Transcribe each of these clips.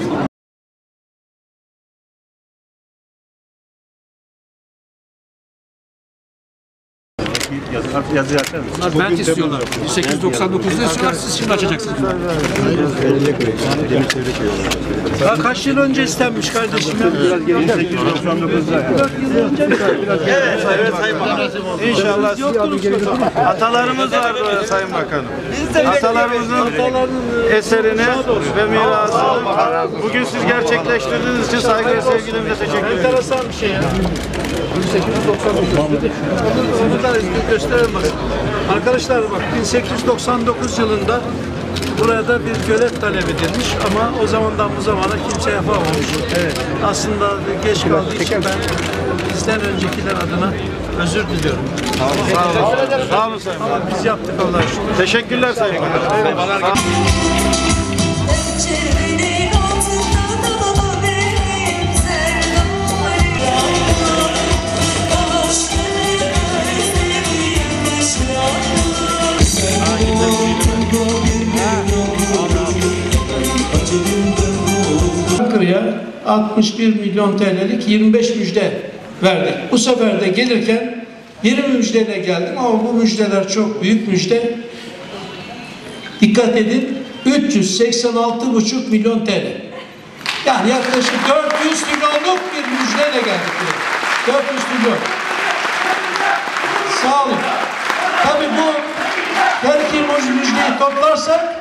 Yazı açar mısın? Bunlar bent istiyorlar. 1899'da istiyorlar, siz şimdi açacaksınız. Daha kaç yıl önce istenmiş kardeşim? 1899'da. 4 yıl önce mi? Evet Sayın Bakanım. İnşallah atalarımız var böyle Sayın Bakanım. Atalarımızın eserini ve mirasını bugün siz gerçekleştirdiğiniz için saygı ve sevgilerimize teşekkür ederim. Enteresan bir şey ya. 1899 dedi. Buradan gösterelim bakın. Arkadaşlar bak 1899 yılında burada bir gölet talep edilmiş ama o zamandan bu zamana kimse yapamamış. Evet. Aslında geç kaldığı için ben bizden öncekiler adına özür diliyorum. Sağ olun. Sağ olun Sayın Bakanım. Biz yaptık Allah'a şükür. Teşekkürler Sayın Bakanım. Ankara'ya 61 milyon TL'lik 25 müjde verdik. Bu sefer de gelirken 20 müjdeyle geldim ama bu müjdeler çok büyük müjde. Dikkat edin, 386,5 milyon TL. Yani yaklaşık 400 milyonluk bir müjdeyle geldik buraya. 400 milyon. Sağ olun. Tabii bu her iki müjdeyi toplarsak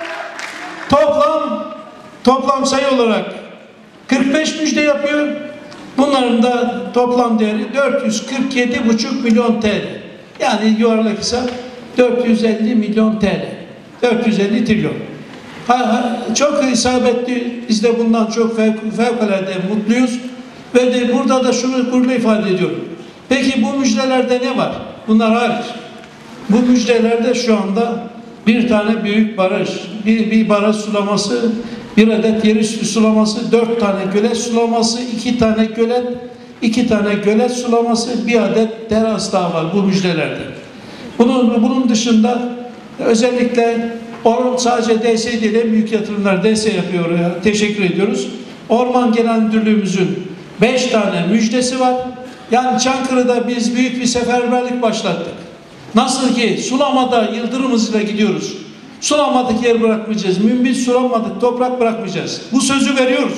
toplam sayı olarak 45 müjde yapıyor. Bunların da toplam değeri 447,5 milyon TL. Yani yuvarlak hesap 450 milyon TL. 450 trilyon. Çok isabetli. Biz de bundan çok fevkalade mutluyuz. Ve de burada da şunu gururla ifade ediyorum. Peki bu müjdelerde ne var? Bunlar hariç. Bu müjdelerde şu anda bir tane büyük baraj, bir baraj sulaması, bir adet yerüstü sulaması, 4 tane gölet sulaması, 2 tane gölet sulaması, bir adet teras daha var bu müjdelerde. Bunun dışında özellikle sadece DS değil, en büyük yatırımlar DS yapıyor ya. Teşekkür ediyoruz. Orman Genel Müdürlüğümüzün 5 tane müjdesi var. Yani Çankırı'da biz büyük bir seferberlik başlattık. Nasıl ki sulamada yıldırım hızıyla gidiyoruz. Sulamadık yer bırakmayacağız. Mümkün sulamadık toprak bırakmayacağız. Bu sözü veriyoruz.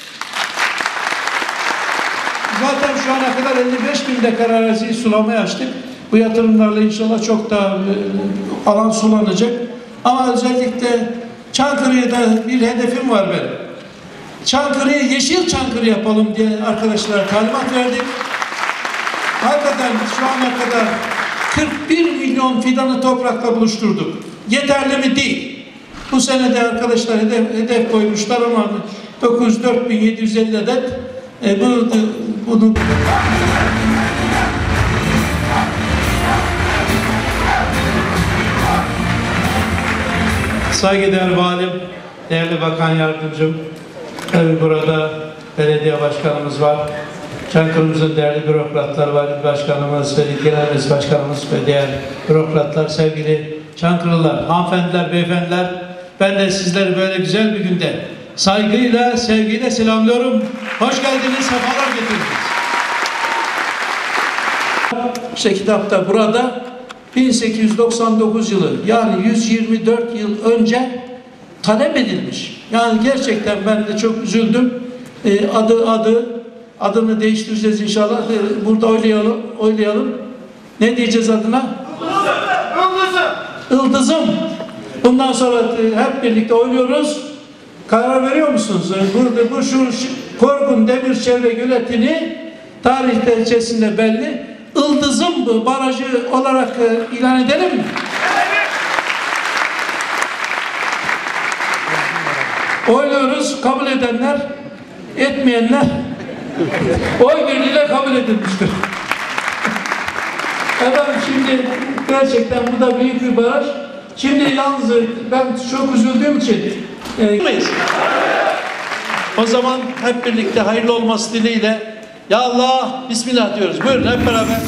Zaten şu ana kadar 55.000 dekar araziyi sulamaya açtık. Bu yatırımlarla inşallah çok daha alan sulanacak. Ama özellikle Çankırı'ya da bir hedefim var benim. Çankırı'ya yeşil Çankırı yapalım diye arkadaşlara talimat verdik. Hakikaten şu ana kadar 41 milyon fidanı toprakla buluşturduk. Yeterli mi? Değil. Bu sene de arkadaşlar hedef koymuşlar ama 904.750 adet bunu saygıdeğer valim, değerli bakan yardımcım, tabii burada belediye başkanımız var. Çankırı'mızın değerli bürokratları var, başkanımız, genel meclis başkanımız ve diğer bürokratlar, sevgili Çankırılılar, hanımefendiler, beyefendiler, ben de sizleri böyle güzel bir günde saygıyla, sevgiyle selamlıyorum. Hoş geldiniz, sefalar getirdiniz. İşte kitapta burada 1899 yılı yani 124 yıl önce talep edilmiş. Yani gerçekten ben de çok üzüldüm. Adını değiştireceğiz inşallah. Burada oylayalım. Ne diyeceğiz adına? Ildızım. Bundan sonra hep birlikte oynuyoruz. Karar veriyor musunuz? Bu şu Korgun Demir Çevre Göleti'ni tarihte içerisinde belli. Ildızım barajı olarak ilan edelim mi? Oynuyoruz. Kabul edenler, etmeyenler oy birliğiyle kabul edilmiştir. Efendim şimdi gerçekten bu da büyük bir baraj. Şimdi yalnız ben çok üzüldüğüm için o zaman hep birlikte hayırlı olması dileğiyle ya Allah Bismillah diyoruz. Buyurun hep beraber.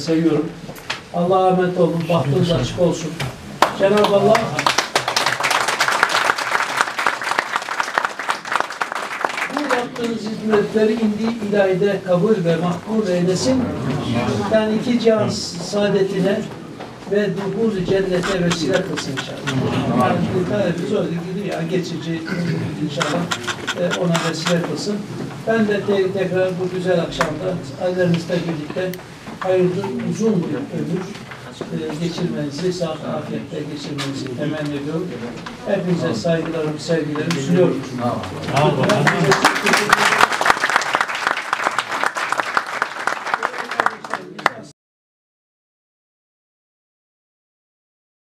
seviyorum. Allah'a emanet olun. Bahtınız açık olsun. Cenab-ı Allah bu yaptığınız hizmetleri indi ilahide kabul ve makbul eylesin. Yani iki cihan saadetine ve duhul cennete vesile kılsın inşallah. Yani biz öyle gidiyor ya, geçici inşallah ona vesile kılsın. Ben de tekrar bu güzel akşamda ailelerinizle birlikte hayırlı uzun bir ömür geçirmenizi, sağlık afiyetle geçirmenizi temenni ediyorum. Hepinize saygılarımı, sevgilerimi sunuyorum.